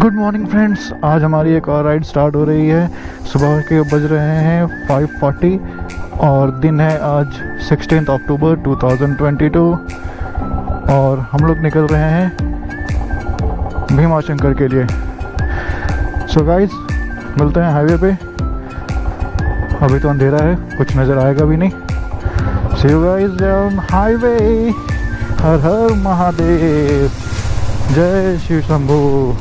Good morning friends, आज हमारी एक और राइड स्टार्ट हो रही है। सुबह के बज रहे हैं 5:40 और दिन है आज 16 अक्टूबर 2022 और हम लोग निकल रहे हैं भीमाशंकर के लिए। सो गाइस, मिलते हैं हाईवे पे। अभी तो अंधेरा है, कुछ नज़र आएगा भी नहीं। See you guys on highway. Har Har Mahadev, जय Shiv Shambhu.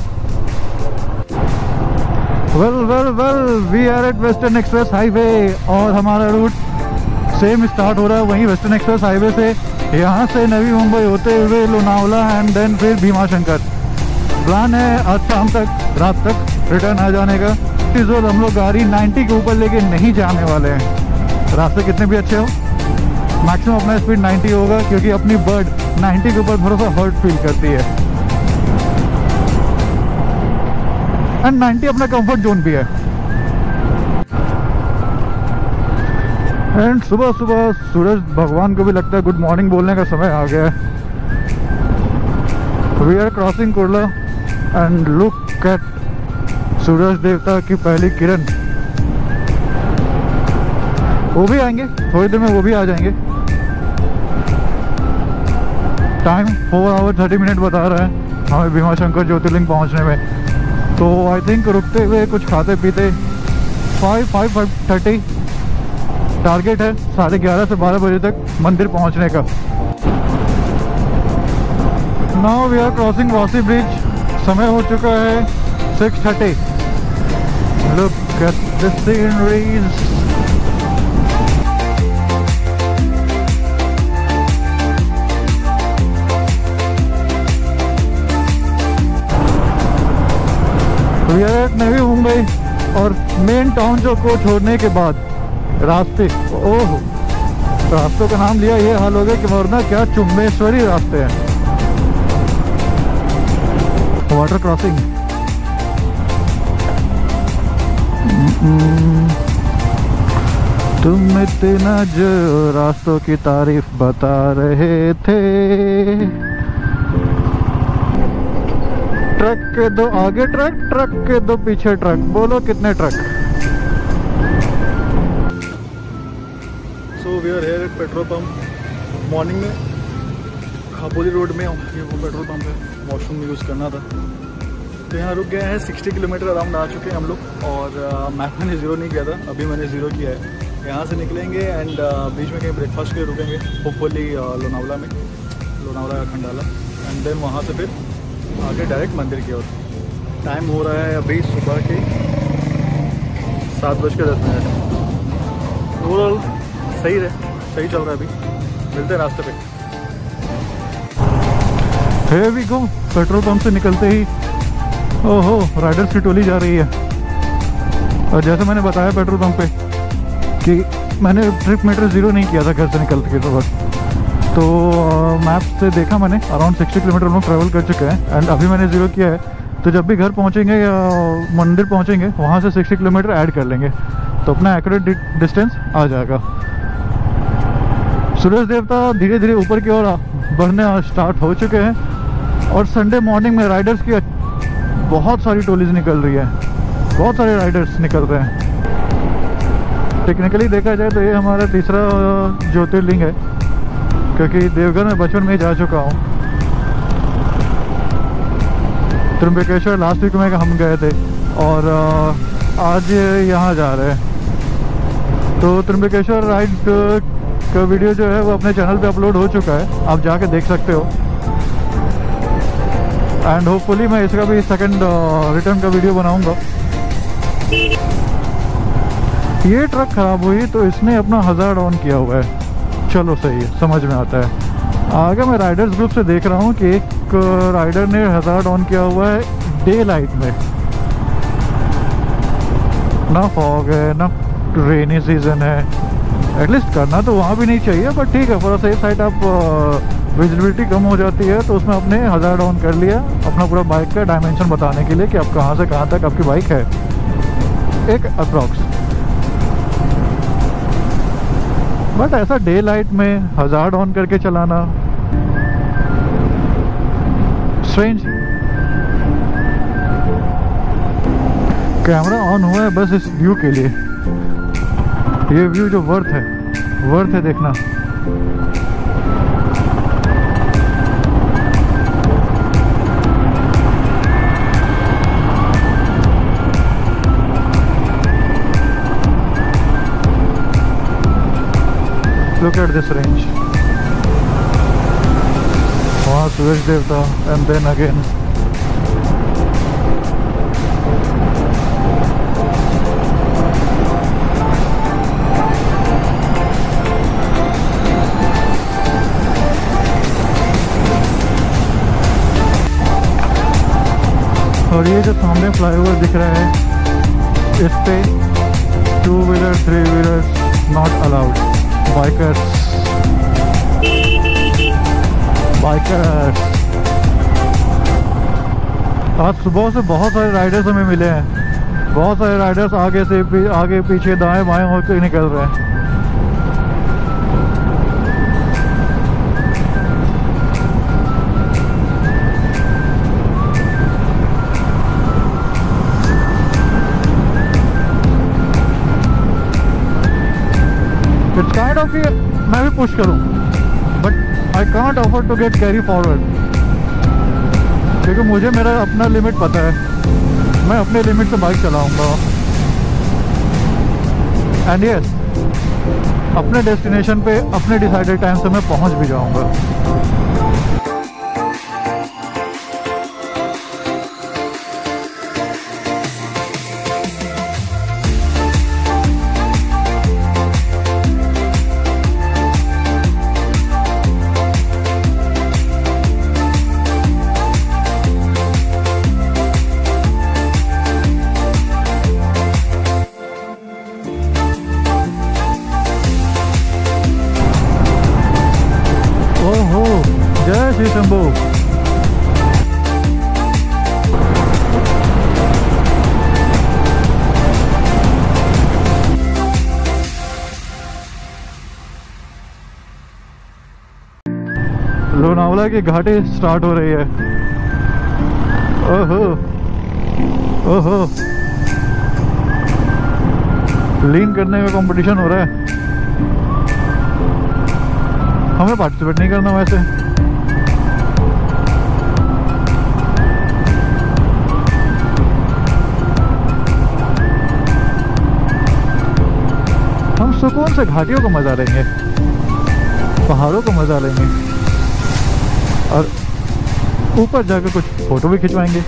Well we are at western express highway और हमारा रूट सेम स्टार्ट हो रहा है वहीं वेस्टर्न एक्सप्रेस हाईवे से। यहाँ से नवी मुंबई होते हुए लोनावला एंड देन फिर भीमाशंकर। प्लान है आज शाम तक, रात तक रिटर्न आ जाने का। इस वक्त हम लोग गाड़ी 90 के ऊपर लेके नहीं जाने वाले हैं। रास्ते कितने भी अच्छे हो, मैक्सिमम अपना स्पीड 90 होगा, क्योंकि अपनी बर्ड 90 के ऊपर थोड़ा सा हर्ट फील करती है एंड 90 अपना कंफर्ट जोन भी है। एंड सुबह सुबह सूरज भगवान को भी लगता है गुड मॉर्निंग बोलने का समय आ गया है। We are crossing Kurla and look at सूरज देवता की पहली किरण। वो भी आएंगे थोड़ी देर में, वो भी आ जाएंगे। टाइम 4 आवर 30 मिनट बता रहा है हमें भीमाशंकर ज्योतिर्लिंग पहुंचने में। तो आई थिंक रुकते हुए कुछ खाते पीते 5:30 टारगेट है 11:30 से 12 बजे तक मंदिर पहुंचने का। Now we are crossing Vashi bridge. समय हो चुका है 6:30। Look at the sceneries. We are at Navi Mumbai और मेन टाउन जो को छोड़ने के बाद रास्ते, ओह, रास्तों का नाम लिया ये हाल हो गया कि वरना क्या चुम्बेश्वरी रास्ते हैं। Water crossing. तुम इतना जो रास्तों की तारीफ बता रहे थे। ट्रक के दो आगे ट्रक, ट्रक के दो पीछे ट्रक। बोलो कितने truck. So we are here at petrol pump. Morning में खापोली रोड में ये वो पेट्रोल पंप है, वॉशरूम यूज़ करना था तो यहाँ रुक गए हैं। 60 किलोमीटर अराउंड आ चुके हैं हम लोग और मैप मैंने ज़ीरो नहीं किया था, अभी मैंने ज़ीरो किया है। यहाँ से निकलेंगे एंड बीच में कहीं ब्रेकफास्ट के लिए रुकेंगे, होपफुली लोनावला में, लोनावला का खंडाला, एंड देन वहाँ से फिर आगे डायरेक्ट मंदिर की ओर। टाइम हो रहा है अभी सुबह के 7:10। ओवरऑल सही चल रहा है। अभी मिलते हैं रास्ते पे। Here we go। Petrol pump से निकलते ही ओहो राइडर्स की टोली जा रही है। और जैसे मैंने बताया पेट्रोल पंप पे कि मैंने ट्रिप मीटर ज़ीरो नहीं किया था घर से निकलते के वक्त, तो मैप से देखा मैंने अराउंड 60 किलोमीटर हम लोग ट्रैवल कर चुके हैं एंड अभी मैंने ज़ीरो किया है। तो जब भी घर पहुंचेंगे या मंदिर पहुंचेंगे वहां से 60 किलोमीटर ऐड कर लेंगे तो अपना एक्यूरेट डिस्टेंस आ जाएगा। सूरज देवता धीरे धीरे ऊपर की ओर बढ़ने स्टार्ट हो चुके हैं और संडे मॉर्निंग में राइडर्स की बहुत सारी टोलीज निकल रही है, बहुत सारे राइडर्स निकल रहे हैं। टेक्निकली देखा जाए तो ये हमारा तीसरा ज्योतिर्लिंग है, क्योंकि देवघर में बचपन में ही जा चुका हूँ। त्र्यंबकेश्वर लास्ट वीक में हम गए थे और आज यहाँ जा रहे हैं। तो त्र्यंबकेश्वर राइड का वीडियो जो है वो अपने चैनल पे अपलोड हो चुका है, आप जाके देख सकते हो। एंड होपफुली मैं इसका भी सेकंड रिटर्न का वीडियो बनाऊंगा। ये ट्रक खराब हुई तो इसने अपना हज़ार्ड ऑन किया हुआ है। चलो सही है, समझ में आता है। आगे मैं राइडर्स ग्रुप से देख रहा हूँ कि एक राइडर ने हज़ार्ड ऑन किया हुआ है डे लाइट में। ना फॉग है ना रेनी सीजन है, एटलीस्ट करना तो वहाँ भी नहीं चाहिए, बट ठीक है, थोड़ा सेफ साइड आप विजिबिलिटी कम हो जाती है तो उसमें अपने हज़ार्ड ऑन कर लिया अपना पूरा बाइक का डायमेंशन बताने के लिए कि आप कहाँ से कहाँ तक आपकी बाइक है, एक अप्रॉक्स। बट ऐसा डे लाइट में हज़ार्ड ऑन करके चलाना स्ट्रेंज। कैमरा ऑन हुआ है बस इस व्यू के लिए। ये व्यू जो वर्थ है देखना। Look at this range. वहाँ सूरज देवता and then again और ये जो सामने फ्लाईओवर दिख रहा है इस पे 2 wheeler 3 wheeler not allowed. Bikers आज सुबह से बहुत सारे राइडर्स हमें मिले हैं। बहुत सारे राइडर्स आगे पीछे दाएं बाएं होकर निकल रहे हैं। It's kind of मैं भी पुश करूं but I can't afford to get carry forward क्योंकि मुझे मेरा अपना लिमिट पता है। मैं अपने लिमिट से बाइक चलाऊंगा एंड यस अपने डेस्टिनेशन पे अपने डिसाइडेड टाइम से मैं पहुंच भी जाऊंगा। जय श्री शंभू। लोनावला की घाटी स्टार्ट हो रही है। ओहो ओहो लीन करने का कंपटीशन हो रहा है। हमें पार्टिसिपेट नहीं करना वैसे। हम सुकून से घाटियों को मजा लेंगे, पहाड़ों को मजा लेंगे और ऊपर जाकर कुछ फोटो भी खिंचवाएंगे।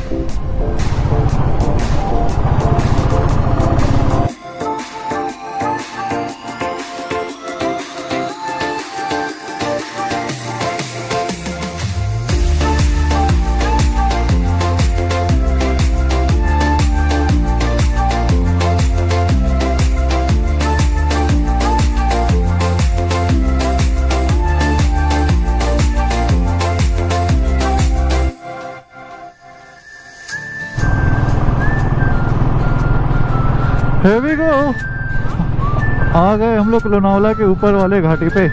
Here we go। आ गए हम लोग लोनावला के ऊपर वाले घाटी पे।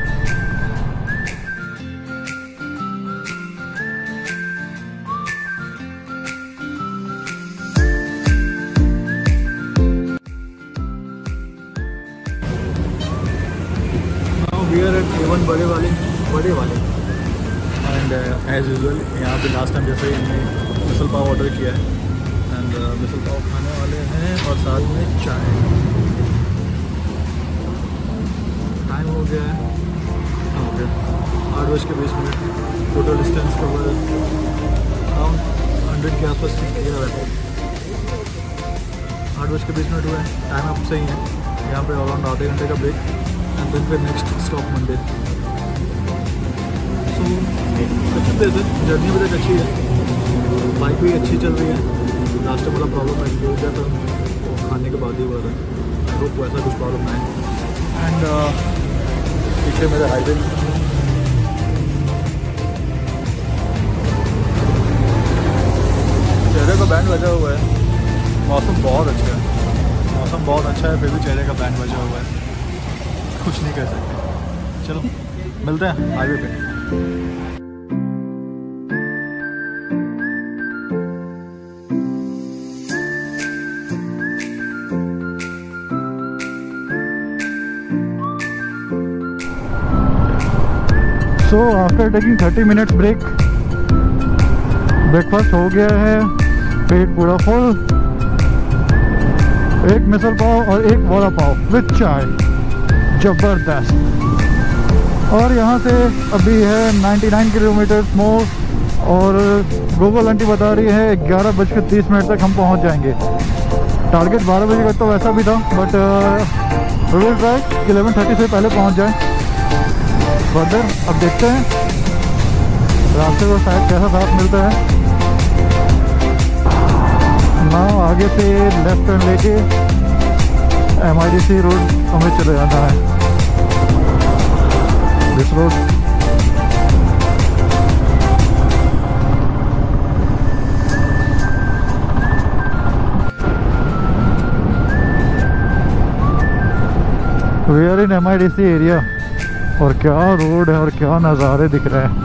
Now we are at A1 बड़े वाले एंड एज यूजुअल यहाँ पे लास्ट टाइम जैसे हमने मिसल पाव ऑर्डर किया है एंड मिसल पाव खाने वाले हैं और साथ में चाय। टाइम हो गया है 8:20। टोटल डिस्टेंस कवर अराउंड 100 के आसपास किया हुआ है। 8:20 हुआ है। टाइम अब सही है। यहाँ पे अराउंड आधे घंटे का ब्रेक एंड देन फिर नेक्स्ट स्टॉप मंदिर। सो अच्छी प्लेस है। जर्नी अभी तक अच्छी है। बाइक भी अच्छी चल रही है। लास्ट टाइम वाला प्रॉब्लम है हो गया था खाने के बाद ही हुआ था। आई होप वैसा कुछ प्रॉब्लम ना है। एंड पीछे मेरे हाईवे चेहरे का बैंड बजा हुआ है। मौसम बहुत अच्छा है। मौसम बहुत अच्छा है फिर भी चेहरे का बैंड बजा हुआ है। कुछ नहीं कह सकते। चलो मिलते हैं हाईवे पे। So after taking 30 minutes break, breakfast हो गया है, पेट पूरा फुल। एक मिसल पाव और एक वड़ा पाव विद चाय, जबरदस्त। और यहाँ से अभी है 99 किलोमीटर मोर, और गूगल आंटी बता रही है 11:30 तक हम पहुँच जाएंगे। टारगेट 12 बजे का तो वैसा भी था, बट विल ट्राई 11:30 से पहले पहुँच जाए। फर्दर अब देखते हैं रास्ते को शायद कैसा साथ मिलता है ना। आगे से लेफ्ट टर्न लेके MIDC रोड हमें चले जाना है। This road we are in MIDC area, और क्या रोड है और क्या नज़ारे दिख रहे हैं।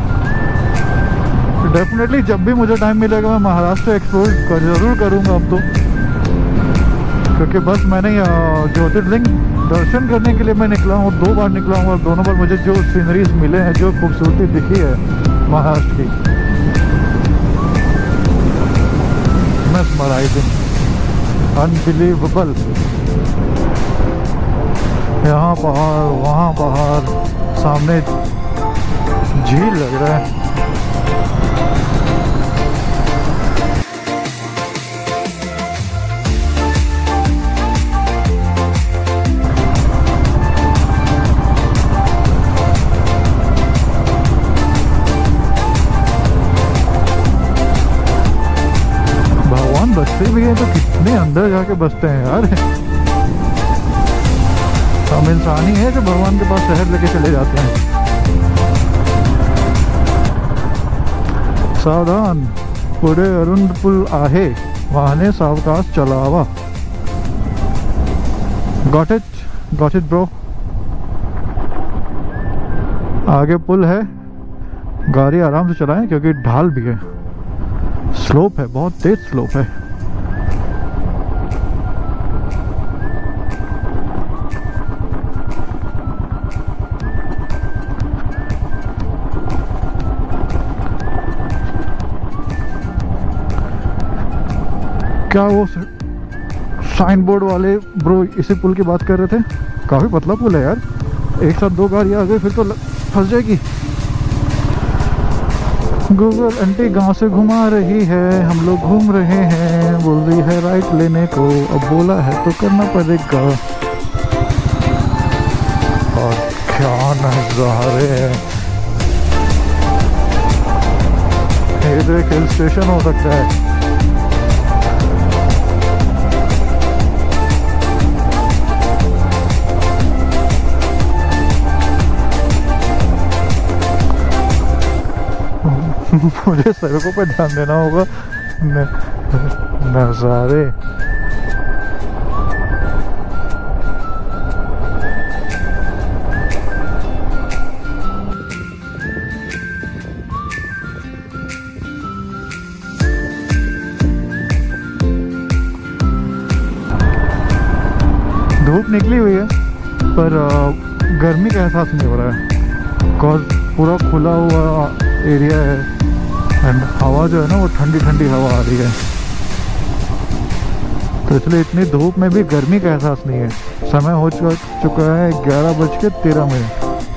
डेफिनेटली जब भी मुझे टाइम मिलेगा मैं महाराष्ट्र एक्सप्लोर ज़रूर करूँगा अब तो, क्योंकि बस मैंने ज्योतिर्लिंग दर्शन करने के लिए मैं निकला हूँ, 2 बार निकला हूँ, और दोनों बार मुझे जो सीनरीज मिले हैं, जो खूबसूरती दिखी है महाराष्ट्र की, मेस्मराइजिंग, अनबिलीवेबल। यहाँ पहाड़, वहाँ पहाड़, सामने झील लग रहा है। भगवान बसते भी हैं तो कितने अंदर जाके बसते हैं यार। हम इंसान ही है जो भगवान के पास शहर लेके चले जाते हैं। सावधान, पुढे अरुंद पुल आहे, वाहने सावकाश चलावा। Got it bro. आगे पुल है, गाड़ी आराम से चलाएं क्योंकि ढाल भी है, स्लोप है, बहुत तेज स्लोप है। क्या वो साइन बोर्ड वाले ब्रो इसी पुल की बात कर रहे थे? काफ़ी पतला पुल है यार, एक साथ 2 गाड़ियाँ आ गई फिर तो फंस जाएगी। गूगल आंटी गांव से घुमा रही है, हम लोग घूम रहे हैं, बोल रही है राइट लेने को, अब बोला है तो करना पड़ेगा। और क्या नज़ारे हैं, ये तो एक हिल स्टेशन हो सकता है। मुझे सड़कों पर ध्यान देना होगा, नज़ारे। धूप निकली हुई है पर गर्मी का एहसास नहीं हो रहा है, बिकॉज पूरा खुला हुआ एरिया है एंड हवा जो है ना वो ठंडी ठंडी हवा आ रही है, तो इसलिए इतनी धूप में भी गर्मी का एहसास नहीं है। समय हो चुका है 11:13।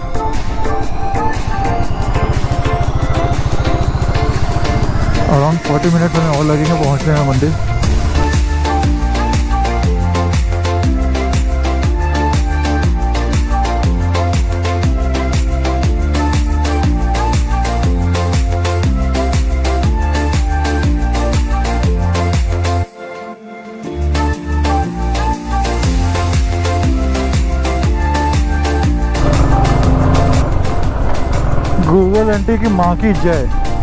अराउंड 40 मिनट हमें और लगेंगे पहुंचने में मंदिर। गूगल आंटी की माँ की जय।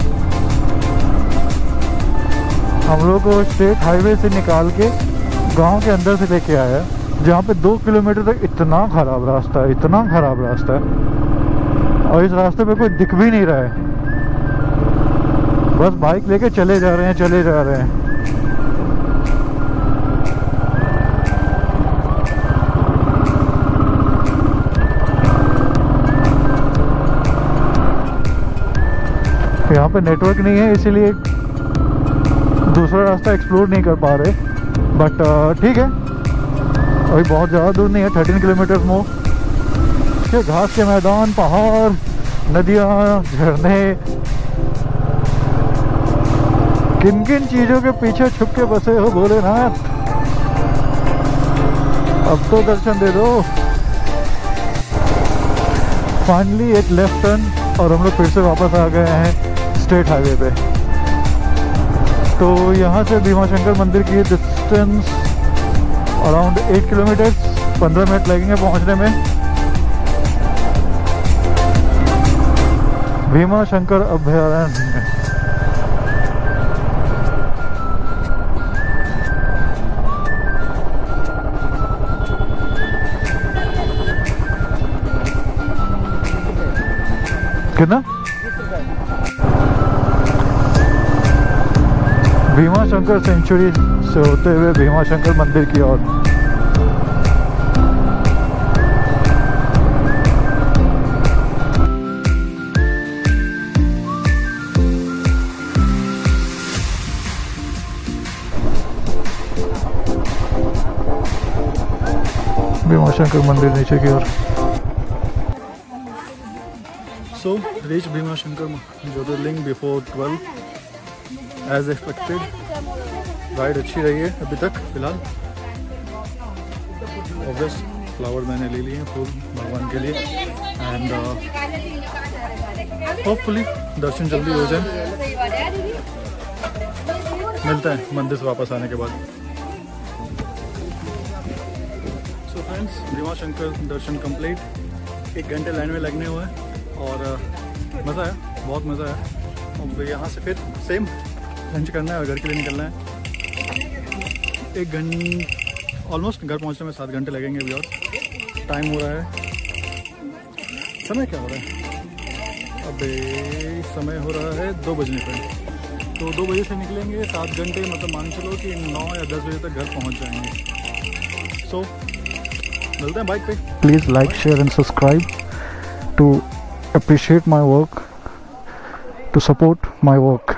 हम लोग को स्टेट हाईवे से निकाल के गांव के अंदर से लेके आया, जहाँ पे 2 किलोमीटर तक इतना ख़राब रास्ता है, इतना ख़राब रास्ता है, और इस रास्ते पे कोई दिख भी नहीं रहा है, बस बाइक लेके चले जा रहे हैं, चले जा रहे हैं। यहाँ पे नेटवर्क नहीं है, इसीलिए दूसरा रास्ता एक्सप्लोर नहीं कर पा रहे, बट ठीक है, अभी बहुत ज़्यादा दूर नहीं है, 13 किलोमीटर मोर के घास के मैदान, पहाड़, नदियाँ, झरने, किन किन चीज़ों के पीछे छुप के बसे हो भोलेनाथ, अब तो दर्शन दे दो। फाइनली एक लेफ्ट टर्न और हम लोग फिर से वापस आ गए हैं स्टेट हाईवे पे। तो यहाँ से भीमाशंकर मंदिर की डिस्टेंस अराउंड 8 किलोमीटर, 15 मिनट लगेंगे पहुँचने में। भीमाशंकर अभयारण्य। कितना? भीमाशंकर सेंचुरी से होते हुए भीमाशंकर मंदिर की ओर। भीमाशंकर मंदिर नीचे की ओर। So reach Bhimashankar Jyotirlinga before 12 as expected. Ride अच्छी रही है अभी तक फिलहाल। ऑब्वियस फ्लावर मैंने ले लिए हैं फूल भगवान के लिए, एंड होपफुली दर्शन जल्दी हो जाए। मिलता है मंदिर से वापस आने के बाद। सो फ्रेंड्स, भीमाशंकर दर्शन कंप्लीट। 1 घंटे लाइन में लगने हुए हैं और मज़ा आया, बहुत मज़ा आया। अब यहाँ से फिर सेम लंच करना है और घर के लिए निकलना है। 1 घंटे ऑलमोस्ट घर पहुँचने में 7 घंटे लगेंगे अभी। और टाइम हो रहा है, समय क्या हो रहा है अभी? समय हो रहा है 2 बजने पर। तो 2 बजे से निकलेंगे, 7 घंटे, मतलब मान चलो कि 9 या 10 बजे तक घर पहुँच जाएंगे। सो मिलते हैं बाइक पे। Please like, share and subscribe to appreciate my work, to support my work.